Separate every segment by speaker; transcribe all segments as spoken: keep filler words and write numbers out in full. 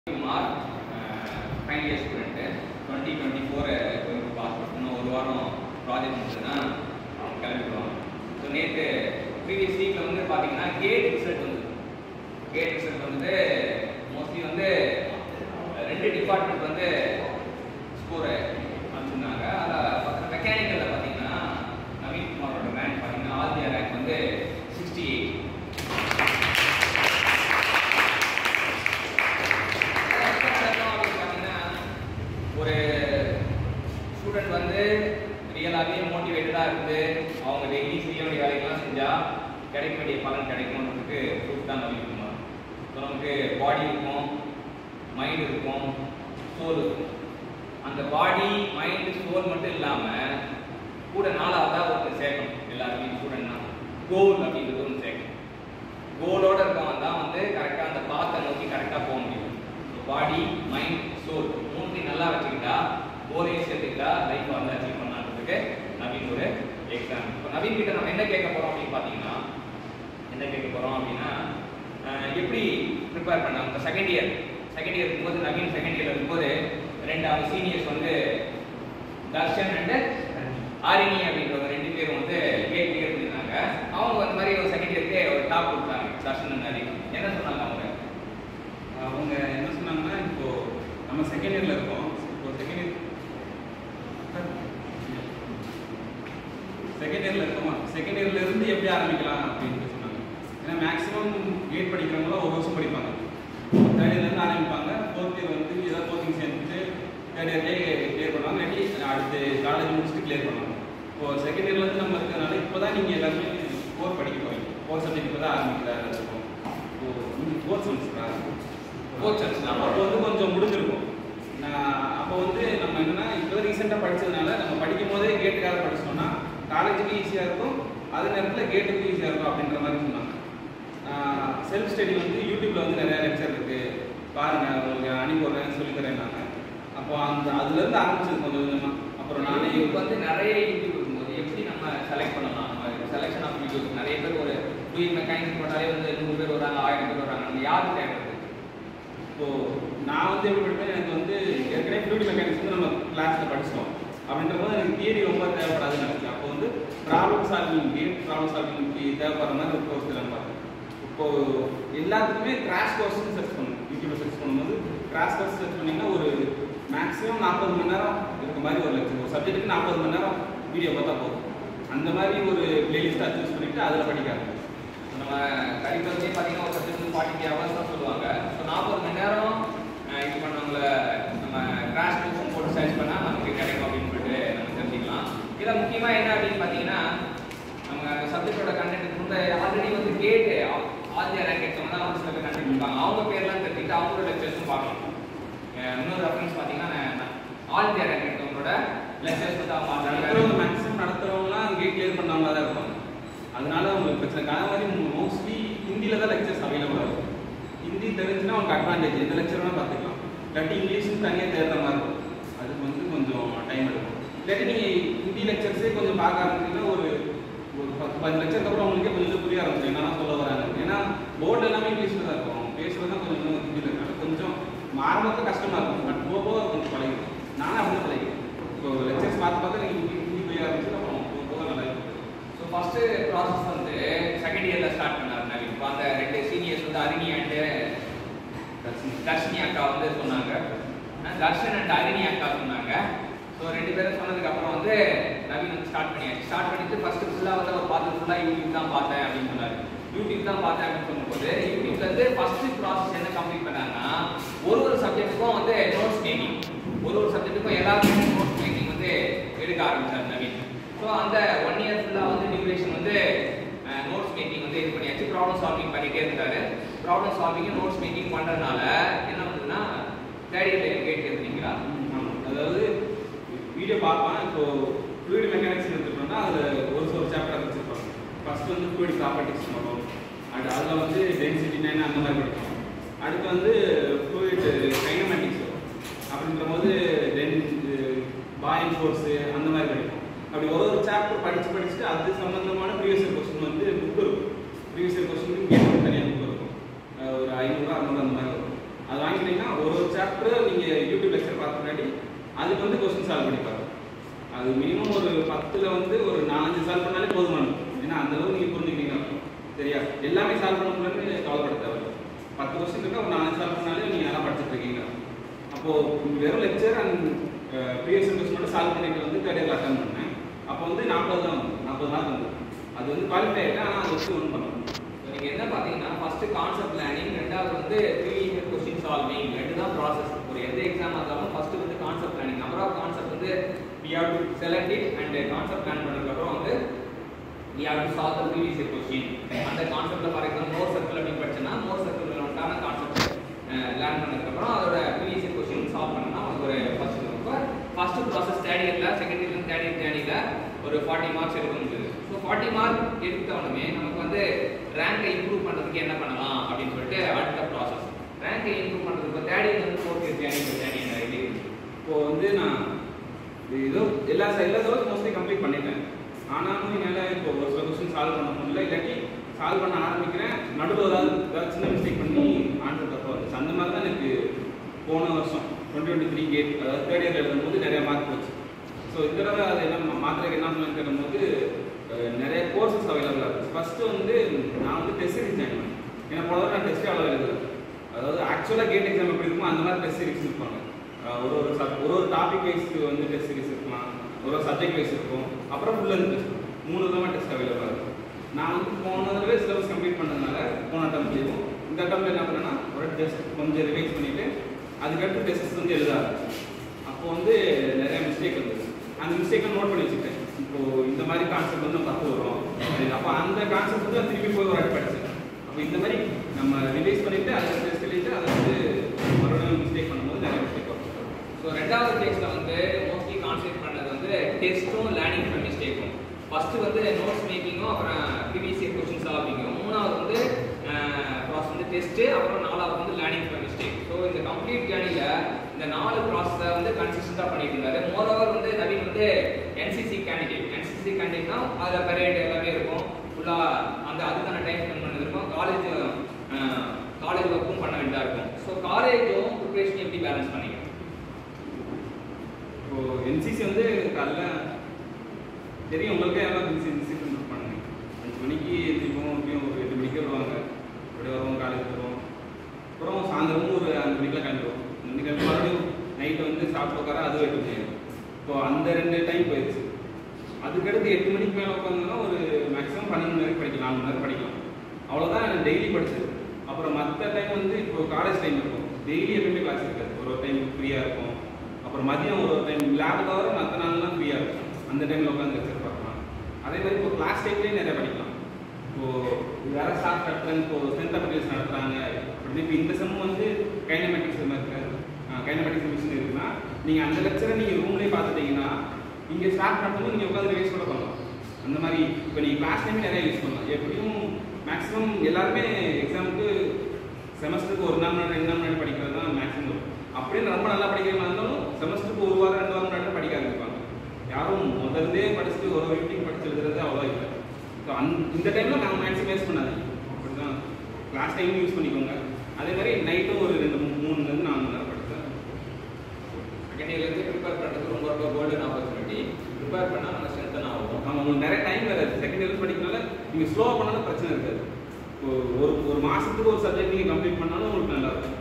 Speaker 1: Kumar, final year student, twenty twenty-four going to pass out. No, one varam project முடிச்சனா கிளம்பிடுவாங்க. So நேற்று previous வீக்கில் வந்து பார்த்தீங்கன்னா கேட் ரிசல்ட் வந்து கேட் ரிசல்ட் வந்து மோஸ்ட்லி வந்து ரெண்டு டிபார்ட்மெண்ட் வந்து ஸ்கோரை அனுப்பிச்சிருந்தாங்க. அதில் பார்த்தீங்கன்னா மெக்கானிக்கலில் பார்த்தீங்கன்னா நவீன் குமாரோட ரேங்க் பார்த்தீங்கன்னா ஆல் இந்தியா ரேங்க் வந்து சிக்ஸ்டி எயிட். ஒரு ஸ்டூடெண்ட் வந்து ரியலாகவே மோட்டிவேட்டடாக இருந்து அவங்க டெய்லி செய்ய வேண்டிய வேலைகள்லாம் செஞ்சால் கிடைக்க வேண்டிய பலன் கிடைக்கும்ன்றதுக்கு ப்ரூஃப் தான் நவீன் குமார். ஸோ நமக்கு பாடி இருக்கும், மைண்ட் இருக்கும், சோல் இருக்கும். அந்த பாடி மைண்டு சோல் மட்டும் இல்லாமல் கூட நாலாவதாக ஒருத்தர் சேர்க்கணும். எல்லாருமே ஸ்டூடெண்ட்னா கோல் அப்படின்றது ஒன்று சேர்க்கணும். கோலோடு இருக்கவங்க தான் வந்து கரெக்டாக அந்த பாத்தை நோக்கி கரெக்டாக போக முடியும். பாடி மைண்ட் சோல் மூணுத்தையும் நல்லா வச்சுக்கிட்டா கோலையும் சேர்த்துக்கிட்டா லைஃப் வந்து அச்சீவ் பண்ணான்றதுக்கு நவீன் ஒரு எக்ஸாம். இப்போ நவீன் கிட்ட நம்ம என்ன கேட்க போகிறோம் அப்படின்னு பார்த்தீங்கன்னா என்ன கேட்க போகிறோம் அப்படின்னா எப்படி ப்ரிப்பேர் பண்ண இப்போ செகண்ட் இயர் செகண்ட் இயர் இருக்கும்போது நவீன் செகண்ட் இயர் இருக்கும்போது ரெண்டு அவங்க சீனியர்ஸ் வந்து தர்ஷன் அண்டு ஆரினி அப்படின்றவங்க ரெண்டு பேரும் வந்து கேட் கிளியர் பண்ணியிருந்தாங்க. அவங்க வந்து மாதிரி ஒரு செகண்ட் இயருக்கு ஒரு டாப் கொடுத்தாங்க. தர்ஷன் அண்ட் ஆரினி என்ன சொன்னாங்க? அவங்க
Speaker 2: அவங்க என்ன சொன்னாங்கன்னா, இப்போ நம்ம செகண்ட் இயர்ல இருக்கோம். இப்போ செகண்ட் இயர் செகண்ட் இயர்ல இருக்கோமா செகண்ட் இயர்ல இருந்து எப்படி ஆரம்பிக்கலாம் அப்படின்னு சொன்னாங்க. ஏன்னா மேக்ஸிமம் கேட் படிக்கிறவங்களாம் ஒரு வருஷம் படிப்பாங்க. தேர்ட் இயர்ல இருந்து ஆரம்பிப்பாங்க. ஃபோர்த் இயர் வந்து ஏதாவது கோச்சிங் சேர்ந்துட்டு தேர்ட் இயர்லேயே கிளியர் பண்ணுவாங்க. இல்லாட்டி அடுத்து காலேஜ் முடிச்சுட்டு கிளியர் பண்ணுவாங்க. இப்போ செகண்ட் இயர்ல இருந்து நம்ம இருக்கிறதுனால இப்போதான் நீங்க எல்லாருமே கோர் படிக்க போறீங்க. கோர் சப்ஜெக்ட் இப்போ தான் ஆரம்பிக்கிறதா இருக்கும். இப்போ ஃபோர்த் செமஸ்டரா
Speaker 1: கோச்சஸ்
Speaker 2: அப்போ வந்து கொஞ்சம் முடிஞ்சிருக்கும். நான் அப்போ வந்து நம்ம என்னன்னா இப்போ ரீசெண்டாக படித்ததுனால நம்ம படிக்கும் போதே கேட்டுக்காக படிச்சோம்னா காலேஜுக்கு ஈஸியாக இருக்கும், அதே நேரத்தில் கேட்டுக்கும் ஈஸியாக இருக்கும் அப்படின்ற மாதிரி சொன்னாங்க. செல்ஃப் ஸ்டடி வந்து யூடியூப்ல வந்து நிறைய லெக்சர் இருக்கு, பாருங்க உங்களுக்கு அனுப்பி விடுறேன்னு சொல்லி தரேன்னாங்க. அப்போ அந்த அதுலேருந்து ஆரம்பிச்சது கொஞ்சம் கொஞ்சமாக. அப்புறம் நானே
Speaker 1: யூடியூப் வந்து நிறைய யூடியூப் இருக்கும்போது எப்படி நம்ம செலக்ட் பண்ணலாம்? நம்ம செலெக்ஷன் ஆஃப் யூடியூப் நிறைய பேர் ஒரு டூயிங் மெக்கானிக்ஸ் போட்டாலே வந்து நூறு பேர் வராங்க, ஆயிரம் பேர் வராங்க. நம்ம யாருக்கு தேவைப்படுது?
Speaker 2: இப்போ நான் வந்து எப்படி படிப்பேன், எனக்கு வந்து ஏற்கனவே ஃப்ளூயிட் மெக்கானிக்ஸ் வந்து நம்ம கிளாஸில் படிச்சிட்டோம். அப்படின்ற போது எனக்கு தியரி ரொம்ப தேவைப்படாதுன்னு நினைச்சேன். அப்போ வந்து ப்ராப்ளம் சால்விங் கேட் ப்ராப்ளம் சால்விங்க்கு தேவைப்படுற மாதிரி ஒரு கோர்ஸ் நான் பார்த்தேன். இப்போ எல்லாத்துக்குமே கிராஷ் கோர்ஸ்னு சர்ச் பண்ணணும். யூடியூப்ல சர்ச் பண்ணும்போது கிராஷ் கோர்ஸ் சர்ச் பண்ணிங்கன்னா ஒரு மேக்ஸிமம் நாற்பது மணி நேரம் இருக்க மாதிரி ஒரு லெக்சர், ஒரு சப்ஜெக்ட்டுக்கு நாற்பது மணி நேரம் வீடியோ பார்த்தா போதும். அந்த மாதிரி ஒரு பிளேலிஸ்ட்டாக சூஸ் பண்ணிவிட்டு அதில் படிக்காது.
Speaker 1: நம்ம கரிக்குலம்லேயே பார்த்தீங்கன்னா ஒரு சப்ஜெக்ட் ஃபார்ட்டி ஹவர்ஸ் தான் சொல்லுவாங்க. ஸோ நாற்பது மணி நேரம் இது பண்ணவங்கள நம்ம கிராஷ் கோர்ஸ் போட்டு சர்ச் பண்ணால் நமக்கு கிடைக்கும் அப்படின்னு சொல்லிட்டு நம்ம தெரிஞ்சுக்கலாம். இதில் முக்கியமாக என்ன அப்படின்னு பார்த்தீங்கன்னா நம்ம சப்ஜெக்டோட கண்டென்ட் வந்து ஆல்ரெடி வந்து கேட்டு ஆதியா ரேங்க் எடுத்தவங்க தான் வந்து சில பேர் கண்டென்ட் இருப்பாங்க. அவங்க பேர்லாம் தெரிஞ்சுட்டு அவங்களோட லெக்சர்ஸும் பார்க்கலாம். இன்னொரு ரெஃபரன்ஸ் பார்த்தீங்கன்னா ஆல் இந்தியா ரேங்க் எடுத்தவங்களோட லெக்சர்ஸ் வந்து அவங்க
Speaker 2: நடத்துறவங்க மேக்ஸிமம் நடத்துறவங்களாம் கேட் கிளியர் பண்ணவங்களா தான் இருப்பாங்க. அதனால உங்களுக்கு பிரச்சனை. அதே மாதிரி மோஸ்ட்லி ஹிந்தியில் தான் லெக்சர்ஸ் அவைலபிளாக இருக்கும். ஹிந்தி தெரிஞ்சுன்னா உங்களுக்கு அட்வான்டேஜ், எந்த லெக்சர் வேணால் பார்த்துக்கலாம். இல்லாட்டி இங்கிலீஷும் தனியாக தேடுற மாதிரி இருக்கும். அதுக்கு வந்து கொஞ்சம் டைம் எடுக்கும். இல்லாட்டி நீங்கள் ஹிந்தி லெக்சர்ஸே கொஞ்சம் பார்க்க ஆரம்பிச்சிங்கன்னா ஒரு ஒரு பத்து பதினஞ்சு லெக்சருக்கு அப்புறம் உங்களுக்கே கொஞ்சம் புரிய ஆரம்பிச்சிடும் என்னன்னா சொல்ல வராங்க. ஏன்னா போர்டு எல்லாமே இங்கிலீஷில் தான் இருக்கும், பேசுறது தான் கொஞ்சம் ஹிந்தியில் இருக்கனால கொஞ்சம் ஆரம்பத்தில் கஷ்டமாக இருக்கும். பட் போக போக கொஞ்சம் பழகிடும். நானும் அப்படி பழகிடும். இப்போ லெக்சர்ஸ் பார்த்து பார்த்து நீங்கள் ஹிந்தி ஹிந்தி போய் ஆரம்பிச்சு அப்புறம் போக போக நல்லா இருக்கும்.
Speaker 1: ஸோ ஃபஸ்ட்டு ப்ராசஸ் வந்து செகண்ட் இயரில் ஸ்டார்ட் பண்ணார் நவீன். இப்போ அந்த ரெண்டு சீனியர்ஸ் வந்து அரிணி அண்டு தர்ஷினி அக்கா வந்து சொன்னாங்க, தர்ஷன் அண்ட் அரிணி அக்கா சொன்னாங்க. ஸோ ரெண்டு பேரும் சொன்னதுக்கப்புறம் வந்து நவீன் வந்து ஸ்டார்ட் பண்ணியாச்சு. ஸ்டார்ட் பண்ணிட்டு ஃபஸ்ட்டு ஃபுல்லாக வந்து அவர் பார்த்து ஃபுல்லாக யூடியூப் தான் பார்த்தேன் அப்படின்னு சொன்னார். யூடியூப் தான் பார்த்தேன் அப்படின்னு சொல்லும்போது யூடியூப்ல இருந்து ஃபஸ்ட்டு ப்ராசஸ் என்ன கம்ப்ளீட் பண்ணாங்கன்னா ஒரு ஒரு சப்ஜெக்ட்டுக்கும் வந்து நோட்ஸ் மேக்கிங், ஒரு ஒரு சப்ஜெக்ட்டுக்கும் எல்லாருமே நோட்ஸ் மேக்கிங் வந்து எடுக்க ஆரம்பிச்சார் நவீன். ஸோ அந்த ஒன் இயர் ஃபுல்லாக வந்து டியூரேஷன் வந்து நோட்ஸ் மேக்கிங் வந்து இது பண்ணியாச்சு. ப்ராப்ளம் சால்விங் பண்ணிகிட்டே இருந்தார். ப்ராப்ளம் சால்விங் நோட்ஸ் மேக்கிங் பண்ணுறதுனால என்ன பண்ணுதுன்னா தேர்ட் இயரில் கேட்டு இருந்தீங்களா?
Speaker 2: அதாவது வீடியோ பார்ப்பேன். இப்போ ஃப்ளூயிட் மெக்கானிக்ஸ் எடுத்துட்டோம்னா அதில் ஒரு ஒரு சாப்டர் வச்சுருப்பாங்க. ஃபர்ஸ்ட் வந்து ஃப்ளூயிட் ப்ராப்பர்ட்டிஸ் வரும். அது அதில் வந்து டென்சிட்டி நைன் அந்த மாதிரி படிப்போம். அடுத்து வந்து ஃப்ளூயிட் கைனமேட்டிக்ஸ் வரும். அப்படின்ற போது தென் பாயிங் ஃபோர்ஸு அந்த மாதிரி படிப்போம். அப்படி ஒரு ஒரு சாப்டர் படித்து படிச்சுட்டு அது சம்மந்தமான ப்ரீவியஸ் இயர் கொஸ்டின் வந்து புக் இருக்கும். ப்ரீவியஸ் இயர் கொஸ்டின் கேட்டு தனியாக புக் இருக்கும். ஒரு ஐநூறுரூவா அறுநூறு அந்த மாதிரி வரும். அது வாங்கிட்டீங்கன்னா ஒரு அதுக்கு வந்து கொஸ்டின் சால்வ் பண்ணி பாருங்க. அது மினிமம் ஒரு பத்தில் வந்து ஒரு நாலஞ்சு சால்வ் பண்ணாலே போதுமானது. ஏன்னா அந்த அளவுக்கு நீங்கள் புரிஞ்சுக்கிறீங்க சரியா. எல்லாமே சால்வ் பண்ண முடியலன்னு கவலைப்பட தேவை. பத்து கொஸ்டின் இருக்கா ஒரு நாலஞ்சு சால்வ் பண்ணாலே நீங்கள் நல்லா படிச்சுட்டு இருக்கீங்க. அப்போது வெறும் லெக்சர் அண்ட் ப்ரீவியஸ் கொஸ்டின் மட்டும் சால்வ் பண்ணிட்டு வந்து தேர்ட் இயர் அட்டன் பண்ணேன். அப்போ வந்து நாற்பது தான் வந்து நாற்பது மார்க் வந்து அது வந்து குவாலிஃபை ஆகிட்டு. ஆனால் அது வச்சு ஒன்றும் பண்ணணும்.
Speaker 1: நீங்கள் என்ன பார்த்தீங்கன்னா ஃபர்ஸ்ட் கான்செப்ட் லேர்னிங், ரெண்டாவது வந்து ப்ரீவியஸ் கொஸ்டின் சால்விங், ரெண்டு தான் ப்ராசஸ். ஒரு எந்த எக்ஸாம் இருந்தாலும் ஃபர்ஸ்ட் வந்து concept learning. Number of concept வந்து we have to select it and concept learn பண்ணதுக்கப்புறம் வந்து we have to solve the previous year question. அந்த கான்செப்ட்ல ஃபார் எக்ஸாம்பிள் மோர் சர்க்கிள் அப்படின்னு படிச்சேன்னா மோர் சர்க்கிள் ரிலவெண்டான கான்செப்ட் லேர்ன் பண்ணதுக்கப்புறம் அதோட ப்ரீவியஸ் இயர் கொஸ்டின் சால்வ் பண்ணா நமக்கு ஒரு ஃபர்ஸ்ட் இருக்கும். ஃபர்ஸ்ட் ப்ராசஸ் தேர்ட் இயர்ல செகண்ட் இயர்ல தேர்ட் இயர் தேர்டில ஒரு ஃபார்ட்டி மார்க்ஸ் எடுக்க முடியுது. ஸோ ஃபார்ட்டி மார்க் எடுத்தவொடனே நமக்கு வந்து ரேங்கை இம்ப்ரூவ் பண்ணுறதுக்கு என்ன பண்ணலாம் அப்படின்னு சொல்லிட்டு அடுத்த ப்ராசஸ். ரேங்கை இம்ப்ரூவ் பண்ணுறதுக்கு இப்போ தேர்ட் இயர் வந்து fourth year third third year இது
Speaker 2: இப்போது வந்து நான் ஏதோ எல்லா எல்லா தவிர மோஸ்ட்லி கம்ப்ளீட் பண்ணிட்டேன். ஆனாலும் என்னால் இப்போ ஒரு சில கொஸ்டின் சால்வ் பண்ண முடியல. இல்லாட்டி சால்வ் பண்ண ஆரம்பிக்கிறேன், நடுவில் ஏதாவது ஏதாவது சின்ன மிஸ்டேக் பண்ணி ஆன்சர் தப்பாக வந்துச்சு. அந்த மாதிரி தான் எனக்கு போன வருஷம் டுவெண்ட்டி டுவெண்ட்டி த்ரீ கேட் அதாவது தேர்ட் இயர் எழுதும்போது நிறைய மார்க் போச்சு. ஸோ இந்த தடவை அதை என்ன மாத்திரைக்கு என்ன பண்ணு கேட்கும்போது நிறைய கோர்சஸ் அவைலபிளாக இருந்துச்சு. ஃபஸ்ட்டு வந்து நான் வந்து டெஸ்ட் சீரிஸ் ஜாயின் பண்ணேன். ஏன்னா போன தடவை நான் டெஸ்ட் அவ்வளோ எழுதலை. அதாவது ஆக்சுவலாக கேட் எக்ஸாம் எப்படி இருக்குமோ அந்த மாதிரி டெஸ்ட் சீரிஸ் இருப்பாங்க. ஒரு ஒரு சப் ஒரு ஒரு டாபிக் வைஸ்க்கு வந்து டெஸ்ட் சீரிஸ் இருக்கலாம், ஒரு ஒரு சப்ஜெக்ட் வைஸ் இருக்கும், அப்புறம் ஃபுல் அண்ட் டெஸ்ட் மூணு விதமாக டெஸ்ட் அவைலபிளாக இருக்கும். நான் வந்து போன தடவை சிலபஸ் கம்ப்ளீட் பண்ணதுனால போன அட்டம்ப்ட்லேயும் இந்த அட்டம்ப்ட்ல என்ன பண்ணேன்னா ஒரு டெஸ்ட் கொஞ்சம் ரிவைஸ் பண்ணிவிட்டு அதுக்கடுத்து டெஸ்ட் வந்து எழுத ஆரம்பிச்சேன். அப்போது வந்து நிறைய மிஸ்டேக் வந்தது. அந்த மிஸ்டேக்கை நோட் பண்ணி வச்சுட்டேன். இப்போது இந்த மாதிரி கான்செப்ட் வந்து தப்பு வரும். அப்போ அந்த கான்செப்ட் வந்து திருப்பி போய் ஒரு வாட்டி படித்தேன். அப்போ இந்த மாதிரி நம்ம ரிவைஸ் பண்ணிவிட்டு அதை டெஸ்ட் எழுதிட்டு அதை வந்து மறுபடியும் மிஸ்டேக் பண்ணும்போது நிறைய மிஸ்டேக் வரும்.
Speaker 1: ஸோ ரெண்டாவது கேஸில் வந்து மோஸ்ட்லி கான்சென்ட்ரேட் பண்ணது வந்து டெஸ்ட்டும் லேர்னிங் ஃப்ரம் மிஸ்டேக்கும். ஃபஸ்ட்டு வந்து நோட்ஸ் மேக்கிங்கும், அப்புறம் ப்ரீவியஸ் இயர் கொஸ்டின் சால்விங்கும், மூணாவது வந்து ப்ராசஸ் வந்து டெஸ்ட்டு, அப்புறம் நாலாவது வந்து லேர்னிங் ஃப்ரம் மிஸ்டேக். ஸோ இந்த கம்ப்ளீட் ஜேர்னியில் இந்த நாலு ப்ராசஸை வந்து கன்சிஸ்டண்டாக பண்ணிட்டு இருந்தாரு. மோரோவர் வந்து நவீன் வந்து என்சிசி கேண்டிடேட். என்சிசி கேண்டிடேட்னா அதில் பரேட் எல்லாமே இருக்கும். ஃபுல்லாக அந்த அதுக்கான டைம் ஸ்பெண்ட் பண்ணது இருக்கும். காலேஜ் காலேஜ் ஒர்க்கும் பண்ண வேண்டியதாக இருக்கும். ஸோ காலேஜும் ப்ரிப்ரேஷன் எப்படி பேலன்ஸ் பண்ணிங்க?
Speaker 2: இப்போது என்சிசி வந்து காலைல தெரியும் உங்களுக்கு எல்லாம் என்சிசி கம்ப்ளீட் பண்ணுங்க. அஞ்சு மணிக்கு திரும்பவும் எப்படியும் ஒரு எட்டு மணிக்கு வருவாங்க. அப்படியே வருவோம், காலேஜ் வருவோம். அப்புறம் சாயந்தரமும் ஒரு அஞ்சு மணிக்கெலாம் கிளம்பிடுவோம். அஞ்சு கிளம்பி மறுபடியும் நைட்டு வந்து சாப்பிட்டு உட்கார அதுவும் எட்டு மணி ஆகும். இப்போது அந்த ரெண்டு டைம் போயிடுச்சு. அதுக்கடுத்து எட்டு மணிக்கு மேலே உட்காந்துன்னா ஒரு மேக்ஸிமம் பன்னெண்டு மணி நேரம் படிக்கலாம், நாலு மணி நேரம் படிக்கலாம். அவ்வளோதான் டெய்லி படிச்சது. அப்புறம் மற்ற டைம் வந்து இப்போ காலேஜ் டைம் இருக்கும். டெய்லி எப்பயுமே கிளாஸ் இருக்காது. ஒரு ஒரு டைம் ஃப்ரீயாக இருக்கும். அப்புறம் மதியம் ஒரு ஒரு டைம் லேப் தவிர மற்ற நாள்லாம் ஃப்ரீயாக இருக்கும். அந்த டைமில் உட்காந்து லெக்சர் பார்க்கலாம். அதே மாதிரி இப்போ கிளாஸ் டைம்லேயே நிறைய படிக்கலாம். இப்போது வேறு ஸ்டாஃப் நடத்துகிறாங்க, இப்போது ஸ்ட்ரென்த் அப்ளிகேஷன் நடத்துகிறாங்க அப்படின்னு. இப்போ இந்த செம் வந்து கைனமெட்டிக்ஸ் இருக்குது, கைனமெட்டிக்ஸ் மிஷின் இருக்குன்னா நீங்கள் அந்த லெக்சரை நீங்கள் ரூம்லேயே பார்த்துட்டீங்கன்னா இங்கே ஸ்டாஃப் நடத்தும்போது நீங்கள் உட்காந்து ரிவைஸ் கூட பண்ணலாம். அந்த மாதிரி இப்போ நீங்கள் கிளாஸ் டைமே நிறைய யூஸ் பண்ணலாம். எப்படியும் மேக்ஸிமம் எல்லாருமே எக்ஸாமுக்கு செமஸ்டருக்கு ஒரு நாள் முன்னாடி ரெண்டு நாள் முன்னாடி படிக்கிறது தான் மேக்ஸிமம். அப்படின்னு ரொம்ப நல்லா படிக்கிறவங்க இருந்தாலும் செமஸ்டருக்கு ஒரு வாரம் ரெண்டு வாரம் முன்னாடி படிக்க ஆரம்பிப்பாங்க. யாரும் முதல்லே படிச்சுட்டு ஒரு வீட்டிங் படிச்சு எழுதுறது அவ்வளோ இல்லை. ஸோ அந் இந்த டைமில் நாங்கள் மேக்ஸிமம் வேஸ்ட் பண்ணாதீங்க. அப்படி தான் கிளாஸ் டைமும் யூஸ் பண்ணிக்கோங்க. அதே மாதிரி நைட்டும் ஒரு ரெண்டு மூணுலேருந்து நாலு மணி நேரம் படித்தேன்.
Speaker 1: செகண்ட் இயர்லேருந்து ப்ரிப்பேர் பண்ணுறது ரொம்ப ரொம்ப கோல்டன் ஆப்பர்ச்சுனிட்டி. ப்ரிப்பேர் பண்ணால் நம்ம ஸ்ட்ரென்த்தன் ஆகும்.
Speaker 2: நம்ம உங்களுக்கு நிறைய டைம் வராது. செகண்ட் இயர் படிக்கிறனால நீங்கள் ஸ்லோவாக பண்ணாலும் பிரச்சனை இருக்காது. ஒரு ஒரு மாதத்துக்கு ஒரு சப்ஜெக்ட் நீங்கள் கம்ப்ளீட் பண்ணாலும் உங்களுக்கு நல்லா இருக்கும்.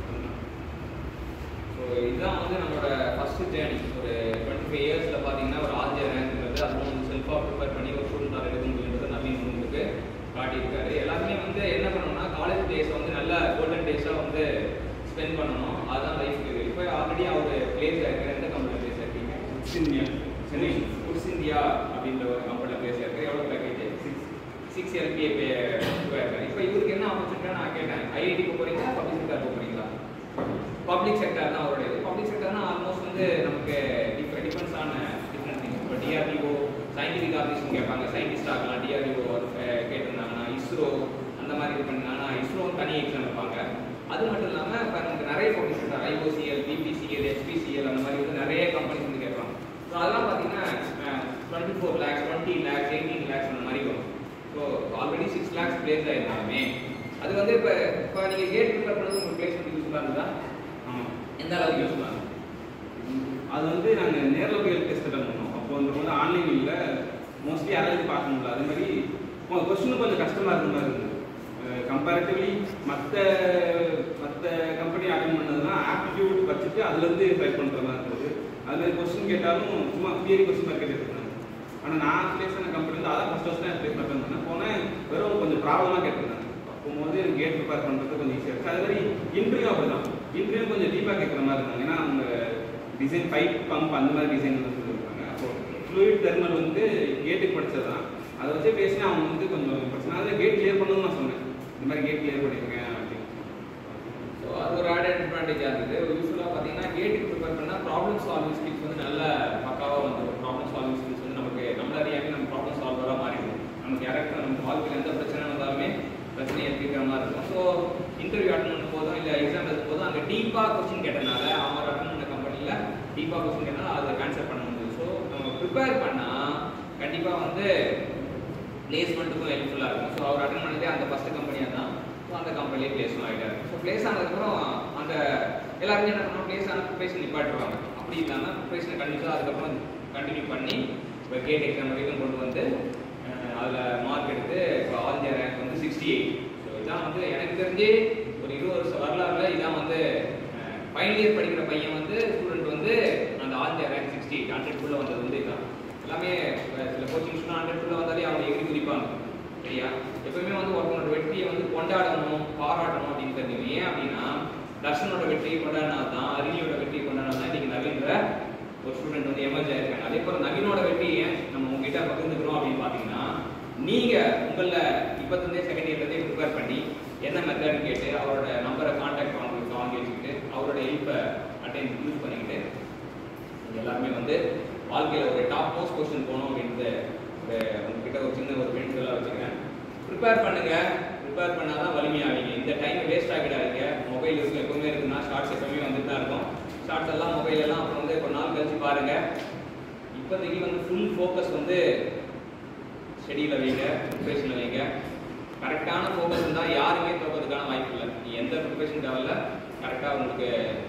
Speaker 1: ஸோ இதுதான் வந்து நம்மளோட ஃபஸ்ட்டு ஜேர்னி. ஒரு டுவெண்ட்டி ஃபைவ் இயர்ஸில் பார்த்தீங்கன்னா ஒரு ஆர்ஜே ரேங்க்ங்கிறது அதுவும் வந்து செல்ஃபாக ப்ரிப்பேர் பண்ணி ஒரு ஸ்டூடெண்டாக எடுக்க முடியுன்றது நவீன் உங்களுக்கு காட்டியிருக்காரு. எல்லாருமே வந்து என்ன பண்ணணும்னா காலேஜ் டேஸை வந்து நல்ல கோல்டன் டேஸாக வந்து ஸ்பெண்ட் பண்ணணும். அதுதான் லைஃப்க்கு. இப்போ ஆல்ரெடி அவர் பிளேஸ் ஆகிருக்காரு. எந்த கம்பெனியில் பிளேஸ் ஆகிருக்கீங்க?
Speaker 2: Goods India, Chennai
Speaker 1: Goods India அப்படின்ற ஒரு கம்பெனியில் பிளேஸ் ஆகிருக்கு. எவ்வளோ package? Six six LPA pay இருக்காரு. இப்போ இவருக்கு என்ன ஆப்பர்ச்சுனிட்டியாக நான் கேட்டேன், ஐஐடி போக போகிறீங்களா, பப்ளிக் செக்டர் போக போகிறீங்களா? பப்ளிக் செக்டர் தான் அவருடைய. பப்ளிக் செக்டர்னா ஆல்மோஸ்ட் வந்து நமக்கு டிஃபரெண்ட் டிஃபரெண்ட்ஸ் ஆன டிஃப்ரெண்ட் திங்ஸ். இப்போ டிஆர்டிஓ சயின்டிஃபிக் ஆஃபீஸ்னு கேட்பாங்க, சயின்டிஸ்ட் ஆகலாம். டிஆர்டிஓ கேட்டிருந்தாங்கன்னா இஸ்ரோ அந்த மாதிரி இது பண்ணாங்கன்னா இஸ்ரோ தனி எக்ஸாம் வைப்பாங்க. அது மட்டும் இல்லாமல் இப்போ நமக்கு நிறைய public sector IOCL, BPCL, HPCL அந்த மாதிரி வந்து நிறைய கம்பெனிஸ் வந்து கேட்பாங்க. ஸோ அதெல்லாம் பார்த்தீங்கன்னா twenty four lakhs twenty lakhs eighteen lakhs அந்த மாதிரி வரும். So already six lakhs place ஆயிருந்தாலுமே அது வந்து இப்போ இப்போ நீங்கள் கேட் ப்ரிப்பேர் பண்ணது உங்களுக்கு பிளேஸ்மெண்ட் யூஸ்ஃபுல்லாக இருந்ததா?
Speaker 2: ஆமாம்.
Speaker 1: எந்த அளவுக்கு யூஸ்ஃபுல்லாக?
Speaker 2: அது வந்து நாங்கள் நேரில் போய் டெஸ்ட் அட்டன் பண்ணோம். அப்போ வந்து வந்து ஆன்லைனில் மோஸ்ட்லி யாராவது பார்க்க முடியல. அதே மாதிரி கொஸ்டின் கொஞ்சம் கஷ்டமாக இருக்கிற மாதிரி இருந்தது. கம்பேரிட்டிவ்லி மற்ற மற்ற கம்பெனி அட்டன் பண்ணதுன்னா ஆப்டிடியூட் வச்சுட்டு அதுலேருந்து ட்ரை பண்ணுற மாதிரி இருந்தது. அதுமாதிரி கொஸ்டின் கேட்டாலும் சும்மா தியரி கொஸ்டின் மாதிரி கேட்டுருந்தாங்க. ஆனால் நான் ப்ளேஸ் பண்ண கம்பெனி வந்து அதான் ஃபஸ்ட் ஃபஸ்ட்டு ப்ளேஸ் பண்ணிருந்தேன். போனேன் வெறும் கொஞ்சம் ப்ராப்ளமாக கேட்டிருந்தாங்க. போகும்போது எனக்கு கேட் ப்ரிப்பேர் பண்ணுறது கொஞ்சம் ஈஸியாக இருக்குது. அது மாதிரி இன்டர்வியூ அப்படி தான். இன்டர்வியூ கொஞ்சம் டீப்பாக கேட்குற மாதிரி இருந்தாங்க. ஏன்னா அவங்க டிசைன் பைப் பம்ப் அந்த மாதிரி டிசைன் வந்து சொல்லியிருக்காங்க. அப்போ ஃப்ளூயிட் தெர்மல் வந்து கேட்டுக்கு படித்தது தான். அதை வச்சே பேசினா அவங்க வந்து கொஞ்சம் பிரச்சனை. அதில் கேட் கிளியர் பண்ணணும்னு நான் சொன்னேன். இந்த மாதிரி கேட் கிளியர் பண்ணியிருக்கேன் அப்படின்னு.
Speaker 1: ஸோ அது ஒரு ஆட் அட்வான்டேஜாக இருந்தது. யூஸ்வலாக பார்த்தீங்கன்னா கேட்டுக்கு ப்ரிப்பேர் பண்ணால் ப்ராப்ளம் சால்விங் ஸ்கில்ஸ் வந்து நல்ல பக்காவாக வந்துடும். ப்ராப்ளம் சால்விங் ஸ்கில்ஸ் வந்து நமக்கு நம்மள அறியாமல் நம்ம ப்ராப்ளம் சால்வராக மாறிடும். நம்ம கேரக்டர் நம்ம வாழ்க்கையில் எந்த பிரச்சனை வந்தாலுமே பிரச்சனையை தீர்க்கிற மாதிரி இருக்கும். ஸோ இன்டர்வியூ அட்டன் பண்ணும் போதும் இல்லை எக்ஸாம் எழுதும் போதும் அங்கே டீப்பாக கொஸ்டின் கேட்டனால அவங்க அட்டன் பண்ண கம்பெனியில் டீப்பாக கொஸ்டின் கேட்டால் அதை ஆன்சர் பண்ண முடியும். ஸோ நம்ம ப்ரிப்பேர் பண்ணால் கண்டிப்பாக வந்து பிளேஸ்மெண்ட்டுக்கும் ஹெல்ப்ஃபுல்லாக இருக்கும். ஸோ அவர் அட்டன் பண்ணதே அந்த ஃபஸ்ட்டு கம்பெனியாக தான். ஸோ அந்த கம்பெனிலே பிளேஸ்மெண்ட் ஆகிட்டார். ஸோ பிளேஸ் ஆனதுக்கப்புறம் அந்த எல்லாருமே என்ன பண்ணணும், பிளேஸ் ஆன ப்ரிப்பரேஷன் நிப்பாட்டுவாங்க. அப்படி இல்லாமல் ப்ரிப்பரேஷனை கண்டிப்பாக அதுக்கப்புறம் கண்டினியூ பண்ணி இப்போ கேட் எக்ஸாம் வரைக்கும் கொண்டு வந்து அதில் மார்க் எடுத்து இப்போ ஆல் இந்தியா ரேங்க் வந்து சிக்ஸ்டி எயிட். ஸோ இதான் வந்து எனக்கு தெரிஞ்சு ஒரு இருபது வருஷம் வரலாறுல இதான் வந்து ஃபைனல் இயர் படிக்கிற பையன் வந்து ஸ்டூடெண்ட் வந்து அந்த all India rank sixty eight ஹண்ட்ரட்குள்ளே வந்தது வந்து இதான். எல்லாமே சில கோச்சிங் ஸ்டூடெண்ட் ஹண்ட்ரட்குள்ளே வந்தாலே அவங்க எகிரி குதிப்பாங்க. சரியா? எப்பவுமே வந்து ஒருத்தனோட வெற்றியை வந்து கொண்டாடணும், பாராட்டணும் அப்படின்னு தெரியும். ஏன் அப்படின்னா தர்ஷனோட வெற்றியை கொண்டாடினா தான், அரிணியோட வெற்றியை கொண்டாடினா தான் இன்னைக்கு நவீன்ற ஒரு ஸ்டூடெண்ட் வந்து எமர்ஜ் ஆயிருக்காங்க. அதே போல் நவீனோட வெற்றியை நம்ம உங்ககிட்ட பகிர்ந்துக்கிறோம் அப்படின்னு பார்த்தீங்கன்னா, நீங்கள் உங்களில் இப்போத்தந்தே செகண்ட் இயர்லேருந்தே ப்ரிப்பேர் பண்ணி என்ன மெத்தட்னு கேட்டு அவரோட நம்பரை கான்டாக்ட் வாங்கி வாங்கி வச்சுக்கிட்டு அவரோட ஹெல்ப்பை அட்டைன் யூஸ் பண்ணிக்கிட்டு எல்லாருமே வந்து வாழ்க்கையில் ஒரு டாப் மோஸ்ட் கொஸ்டின் போகணும் அப்படின்ட்டு ஒரு உங்ககிட்ட ஒரு சின்ன ஒரு வேண்டுதலாக வச்சுக்கிறேன். ப்ரிப்பேர் பண்ணுங்கள். ப்ரிப்பேர் பண்ணால் தான் வலிமையாவீங்க. இந்த டைம் வேஸ்ட் ஆகிடாதீங்க. மொபைல் யூஸ் எப்பவுமே இருக்குன்னா ஷார்ட்ஸ் எப்பவுமே வந்துட்டு தான் இருக்கும். ஷார்ட்ஸ் எல்லாம் மொபைல் எல்லாம் அப்புறம் வந்து ஒரு நாள் கழிச்சு பாருங்கள். இப்போதைக்கு வந்து ஃபுல் ஃபோக்கஸ் வந்து ஸ்டடியில் வைங்க, ப்ரிப்பரேஷனில் வைங்க. கரெக்டான ஃபோக்கஸ் இருந்தால் யாருமே தோக்கிறதுக்கான வாய்ப்பு இல்லை. நீ எந்த ப்ரிப்பரேஷன் தேவையில்ல, கரெக்டாக உங்களுக்கு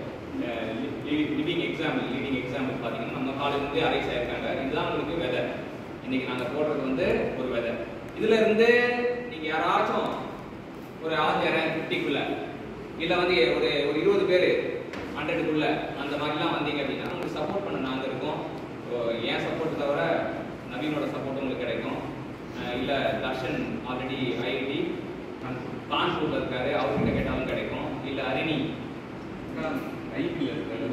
Speaker 1: லிவிங் எக்ஸாம்பிள் லீடிங் எக்ஸாம்பிள் பார்த்தீங்கன்னா நம்ம காலேஜ் வந்து அரைஸ் ஆயிருக்காங்க. இதுதான் உங்களுக்கு வெதர். இன்னைக்கு நாங்கள் போடுறது வந்து ஒரு வெதர். இதுல இருந்து நீங்க யாராச்சும் ஒரு ஆயிரம் ஃபிஃப்டிக்குள்ள இல்லை வந்து ஒரு ஒரு இருபது பேர் ஹண்ட்ரடுக்குள்ள அந்த மாதிரிலாம் வந்தீங்க அப்படின்னா உங்களுக்கு சப்போர்ட் பண்ண நாங்கள் இருக்கோம். ஏன் சப்போர்ட் தவிர நவீனோட சப்போர்ட் உங்களுக்கு கிடைக்கும். இல்லை தர்ஷன் ஆல்ரெடி ஐஐடி கான்பூரில் இருக்காரு, அவர்கிட்ட கேட்டாலும் கிடைக்கும். இல்லை அரிணி ஐபியில் இருக்காரு.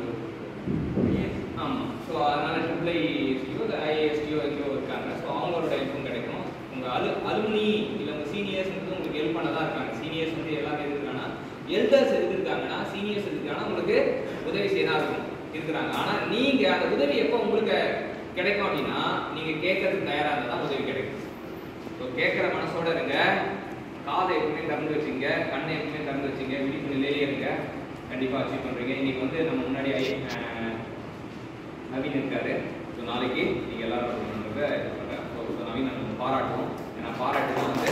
Speaker 1: ஆமாம். ஸோ அதனால ட்ரிபிள் ஐஎஸ்டியோ இல்லை ஐஏஎஸ்டியோ எங்கேயோ இருக்காங்க. ஸோ அவங்களோட ஹெல்ப்பும் கிடைக்கும். உங்கள் அலு அலுமினி இல்லை உங்கள் சீனியர்ஸ் வந்து உங்களுக்கு ஹெல்ப் பண்ண தான் இருக்காங்க. சீனியர்ஸ் வந்து எல்லாரும் இருக்காங்கன்னா, எல்டர்ஸ் இருந்திருக்காங்கன்னா, சீனியர்ஸ் இருக்காங்கன்னா உங்களுக்கு உதவி செய்ய தான் இருக்கும் இருக்கிறாங்க. ஆனால் நீங்கள் அந்த உதவி எப்போ உங்களுக்கு கிடைக்கும் அப்படின்னா, நீங்கள் கேட்கறதுக்கு தயாராக இருந்தால் தான் உதவி கிடைக்கும். ஸோ கேட்குற மனசோட இருங்க. காதை எப்பவுமே திறந்து வச்சுங்க, கண்ணை எப்பவுமே திறந்து வச்சுங்க, விழிப்பு நிலையிலே இருங்க. கண்டிப்பாக அச்சீவ் பண்ணுறீங்க. இன்னைக்கு வந்து நம்ம முன்னாடி நவீன் இருக்காரு. ஸோ நாளைக்கு நீங்கள் எல்லாரும் பண்ணுறத இது பண்ணுறேன். ஸோ நவீன் நம்ம பாராட்டுவோம். ஏன்னா பாராட்டு வந்து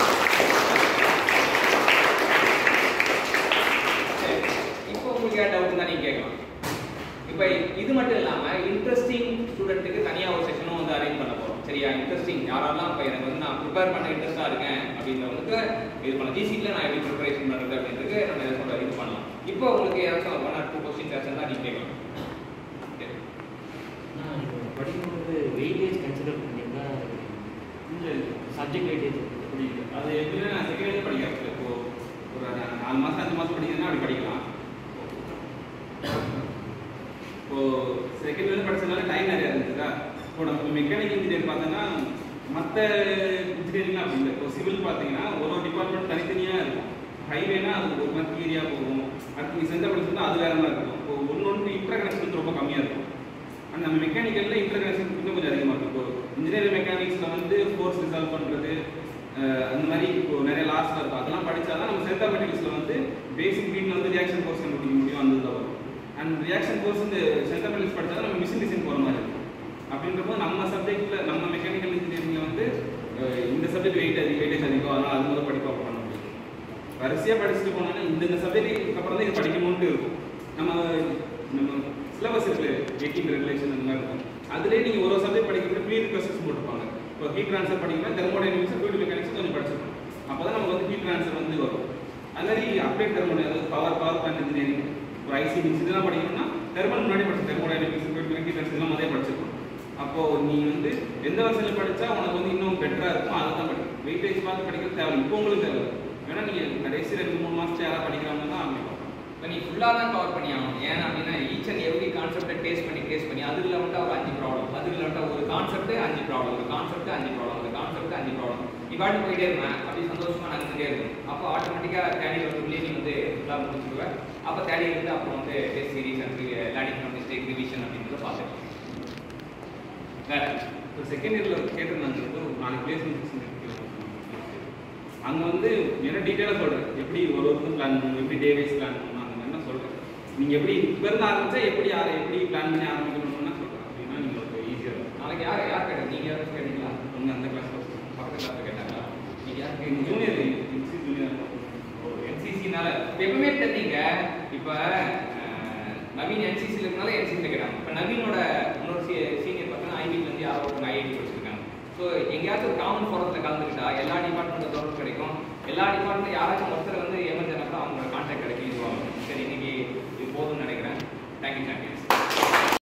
Speaker 1: இப்போ உங்களுக்கு ஏன் டவுட் தான் நீங்கள் கேட்கலாம். இப்போ இது மட்டும் இல்லாமல் இன்ட்ரெஸ்டிங் ஸ்டூடெண்ட்டுக்கு தனியாக ஒரு செஷனும் வந்து அரேஞ்ச் பண்ண போகிறோம். சரியா? இன்ட்ரெஸ்டிங் யாரெல்லாம் இப்போ எனக்கு வந்து நான் ப்ரிப்பேர் பண்ண இன்ட்ரெஸ்ட்டாக இருக்கேன் அப்படின்றவங்களுக்கு இது பண்ண ஜிசியில் நான் எப்படி ப்ரிப்பரேஷன் பண்ணுறது அப்படின்றது நம்ம எதை சொல்கிற இது பண்ணலாம். இப்போ உங்களுக்கு ஏதாச்சும் one or two question session தான் நீங்கள் கேட்கலாம்.
Speaker 3: படிக்கும்போது வெயிட்டேஜ் கன்சிடர் பண்ணிங்கன்னா சப்ஜெக்ட் வெயிட்டேஜ்
Speaker 2: புரியுது. அது எப்படின்னா நான் செகண்ட் இயர் படிக்கிறேன். இப்போ ஒரு நாலு மாதம் அஞ்சு மாதம் படிக்கிறதுனா அப்படி படிக்கலாம். இப்போ செகண்ட் இயர் படிச்சதுனால டைம் நிறையா இருந்துச்சுக்கா. இப்போ நம்ம மெக்கானிக்கல் இன்ஜினியர் பார்த்தோன்னா மற்ற இன்ஜினியரிங்லாம் அப்படி இல்லை. இப்போ சிவில் பார்த்தீங்கன்னா ஒரு ஒரு டிபார்ட்மெண்ட் தனித்தனியாக இருக்கும். ஹைவேனா அது ஒரு மாதிரி ஏரியா போகும். அடுத்து நீ செஞ்ச படிச்சுன்னா அது வேற மாதிரி இருக்கும். இப்போ ஒன்று ஒன்று இன்டர் கனெக்ஷன் ரொம்ப கம்மியாக இருக்கும். ஆனால் நம்ம மெக்கானிக்கலில் இன்டர் கனெக்ஷன் இன்னும் கொஞ்சம் அதிகமாக இருக்கும். இப்போ இன்ஜினியரிங் மெக்கானிக்ஸில் வந்து ஃபோர்ஸ் ரிசால்வ் பண்ணுறது அந்த மாதிரி இப்போ நிறைய லாஸ்ட்ல இருக்கும். அதெல்லாம் படித்தா தான் நம்ம சென்டர் மெட்டீரியல்ஸில் வந்து பேசிக் வீட்டில் வந்து ரியாக்ஷன் கோர்ஸ் கண்டுபிடிக்க முடியும். அந்த இதில் வரும். அண்ட் ரியாக்ஷன் கோர்ஸ் இந்த சென்டர் மெட்டீரியல்ஸ் படித்தா தான் நம்ம மிஷின் டிசைன் போகிற மாதிரி இருக்கும். அப்படின்றப்போ நம்ம சப்ஜெக்டில் நம்ம மெக்கானிக்கல் இன்ஜினியரிங்கில் வந்து இந்த சப்ஜெக்ட் வெயிட் அதிகம் வெயிட்டேஜ் அதிகம். அதனால் அது முதல் படிப்பாக பண்ண முடியும். வரிசையாக படிச்சுட்டு போனோன்னா இந்த சப்ஜெக்ட்டுக்கு அப்புறம் தான் இது படிக்கணும்னு இருக்கும். நம்ம நம்ம சிலபஸ் இருக்குது. எயிட்டீன் ரெகுலேஷன் அந்த மாதிரி இருக்கும். அதுலேயே நீங்கள் ஒரு சப்ஜெக்ட் படிக்கிறது ப்ரீ ரிக்வஸ்டஸ் போட்டுருப்பாங்க. இப்போ ஹீட் ட்ரான்ஸ்ஃபர் படிக்கணும்னா தெர்மோடைனமிக்ஸ் ஃப்ளூயிட் மெக்கானிக்ஸ் கொஞ்சம் படிச்சிருக்கணும். அப்போ தான் நமக்கு வந்து ஹீட் ட்ரான்ஸ்ஃபர் வந்து வரும். அது மாதிரி அப்ளைட் தெர்மோடை அதாவது பவர் பவர் பிளான்ட் இன்ஜினியரிங் ஒரு ஐசி மிக்ஸ் இதெல்லாம் படிக்கணும்னா தெர்மல் முன்னாடி படிச்சு தெர்மோடைனமிக்ஸ் ஃப்ளூயிட் மெக்கானிக்ஸ் இதெல்லாம் அதே படிச்சிருக்கணும். அப்போது நீ வந்து எந்த வருஷத்தில் படித்தா உனக்கு வந்து இன்னும் பெட்டராக இருக்கும் அதை தான் படிக்கும். வெயிட்டேஜ் பார்த்து படிக்கிறது தேவை. இப்போ உங்களுக்கு தேவை ஏன்னா நீங்கள் கடைசி ரெண்டு மூணு மாதத்துல யாராவது படிக்கிறாங்க தான் ஆரம்பிக்கும்.
Speaker 1: இப்போ நீ ஃபுல்லாக தான் கவர் பண்ணி ஆகணும். ஏன் அப்படின்னா ஈச் அண்ட் எவ்ரி கான்செப்டை டேஸ்ட் பண்ணி டேஸ்ட் பண்ணி அதில் வந்துட்டு ஒரு அஞ்சு ப்ராப்ளம், அதில் வந்துட்டு ஒரு கான்செப்ட் அஞ்சு ப்ராப்ளம், ஒரு கான்செப்ட் அஞ்சு ப்ராப்ளம், ஒரு கான்செப்ட் அஞ்சு ப்ராப்ளம். நீ பாட்டு போயிட்டே இருப்பேன் அப்படி சந்தோஷமாக நடந்துகிட்டே இருக்கும். அப்போ ஆட்டோமேட்டிக்காக தேடி வரதுக்குள்ளேயே நீ வந்து ஃபுல்லாக முடிச்சுடுவேன். அப்போ தேடி இருந்து அப்புறம் வந்து test series and learning from mistake revision அப்படின்றத பார்த்துக்கலாம். வேற
Speaker 2: இப்போ செகண்ட் இயரில் கேட்டிருந்தாங்க வந்து ஒரு நாலு பிளேஸ்மெண்ட் அங்கே வந்து என்ன டீட்டெயிலாக சொல்கிறேன் எப்படி ஒரு ஒருத்தரும் பிளான் பண்ணணும், எப்படி டே வைஸ் பிளான் பண்ணணும் அந்த மாதிரி சொல்கிறேன். நீங்கள் எப்படி இப்போ இருந்து ஆரம்பித்தா எப்படி யாரை எப்படி பிளான் பண்ணி ஆரம்பிக்கணும்னா சொல்கிறேன். அப்படின்னா நீங்கள் ஈஸியாக இருக்கும்.
Speaker 1: நாளைக்கு யார் யார் கேட்டது? நீங்கள் யாரும் கேட்டீங்களா?
Speaker 2: அவங்க அந்த கிளாஸ்
Speaker 1: பக்கத்து கிளாஸில் கேட்டாங்களா? நீங்கள் யாருக்கு
Speaker 2: எங்கள் ஜூனியர் என்சி ஜூனியர்
Speaker 1: ஓ என்சிசினால இப்போ எப்பவுமே தெரிஞ்சீங்க. இப்போ நவீன் என்சிசியில் இருக்கனால என்சிசியில் கேட்டாங்க. இப்போ நவீனோட இன்னொரு சீ சீனியர் பார்த்தீங்கன்னா ஐபிலேருந்து யாரோ ஒருத்தங்க ஐஐடி படிச்சிருக்காங்க. ஸோ எங்கேயாச்சும் ஒரு காமன் ஃபாரத்தில் கலந்துக்கிட்டா எல்லா டிபார்ட்மெண்ட்டில் தொடர்பு கிடைக்கும். எல்லா டிபார்ட்மெண்ட்டும் யாராச்சும் ஒருத்தர் வந்து எமர்ஜென்சி அவங்களோட கான்டாக்ட் கிடைக்கும். இதுவாகும். சரி இன்னைக்கு இது போதும்னு நினைக்கிறேன். Thank you champions.